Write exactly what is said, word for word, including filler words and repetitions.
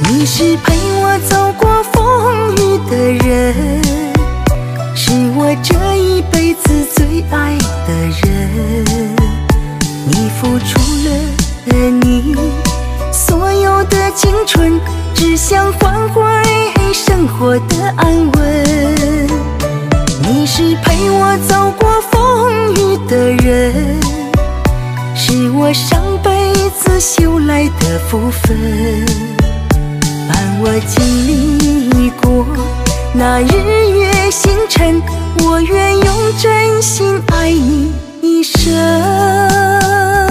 你是陪我走过风雨的人，是我这一辈子最爱的人。你付出了你所有的青春，只想换回生活的安稳。你是陪我走过风雨的人，是我上辈子修来的福分。伴我经历过那日月星辰，我愿用真心爱你一生。